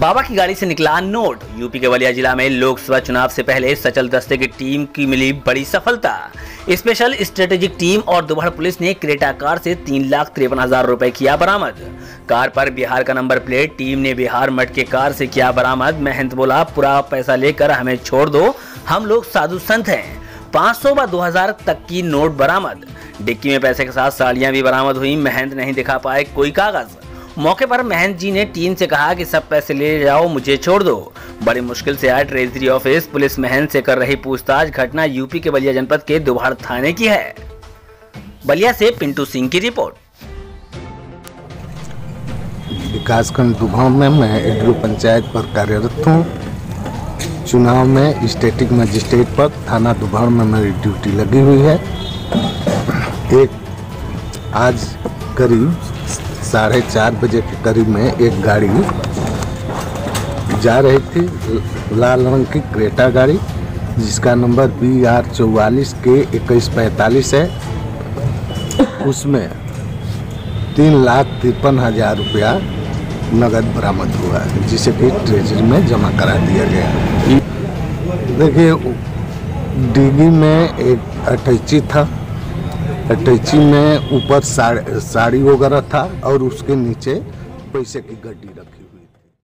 बाबा की गाड़ी से निकला नोट। यूपी के बलिया जिला में लोकसभा चुनाव से पहले सचल दस्ते की टीम की मिली बड़ी सफलता। स्पेशल स्ट्रेटेजिक टीम और दुबड़ पुलिस ने क्रेटा कार से 3,53,000 रुपए किया बरामद। कार पर बिहार का नंबर प्लेट। टीम ने बिहार मठ के कार से किया बरामद। महंत बोला, पूरा पैसा लेकर हमें छोड़ दो, हम लोग साधु संत हैं। 500 व 2,000 तक की नोट बरामद। डिक्की में पैसे के साथ साड़ियां भी बरामद हुई। महंत नहीं दिखा पाए कोई कागज। मौके पर महंत जी ने टीम से कहा कि सब पैसे ले जाओ, मुझे छोड़ दो। बड़ी मुश्किल से आया ट्रेजरी ऑफिस। पुलिस महंत से कर रही पूछताछ। घटना यूपी के बलिया जनपद के दुबड़ थाने की है। बलिया से पिंटू सिंह की रिपोर्ट। विकासखंड दुबड़ में मैं एडीओ पंचायत पर कार्यरत हूँ। चुनाव में स्टैटिक मजिस्ट्रेट पर थाना दुबड़ में मेरी ड्यूटी लगी हुई है। आज करीब 4:30 बजे के करीब में एक गाड़ी जा रही थी, लाल रंग की क्रेटा गाड़ी, जिसका नंबर BR44K2145 है। उसमें 3,53,000 रुपया नगद बरामद हुआ है, जिसे कि ट्रेजरी में जमा करा दिया गया। देखिए, डिग्गी में एक अटैची था। अटैची में ऊपर साड़ी वगैरह था और उसके नीचे पैसे की गड्डी रखी।